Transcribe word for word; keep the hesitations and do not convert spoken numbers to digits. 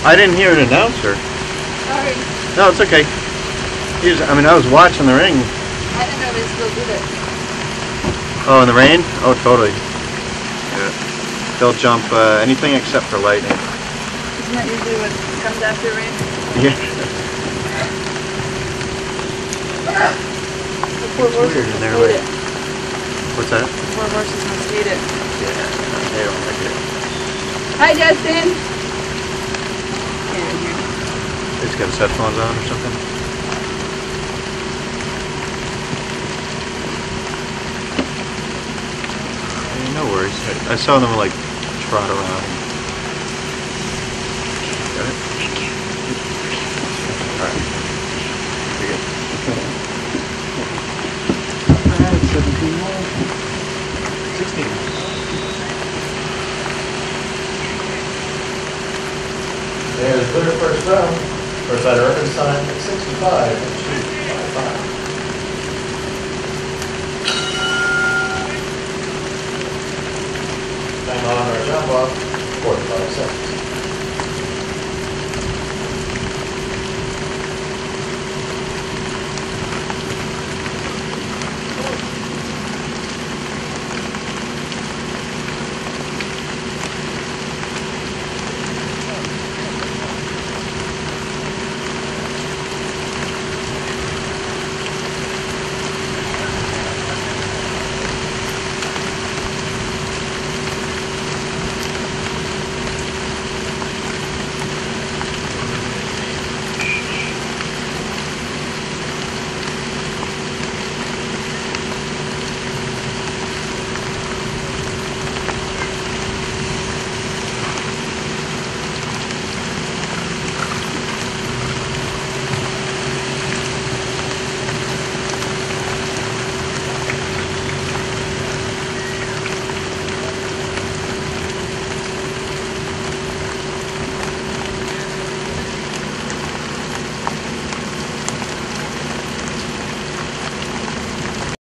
I didn't hear an announcer. Sorry. No, it's okay. He was, I mean, I was watching the ring. I didn't know they still did it. Oh, in the rain? Oh, totally. Yeah. They'll jump uh, anything except for lightning. Isn't that usually what comes after rain? Yeah. The poor It's horses weird, must and they're hate like- it. What's that? The poor horses must hate it. Yeah, they don't like it. Hi, Justin! Can't even hear. They just got his headphones on or something. Hey, no worries. I, I saw them like trot around. Got it? Thank you. Alright. You're good. Alright, seventeen more. sixteen. There's clear first row. First side record sign at sixty-five. Street, five, five. Time on our jump off, forty-five seconds.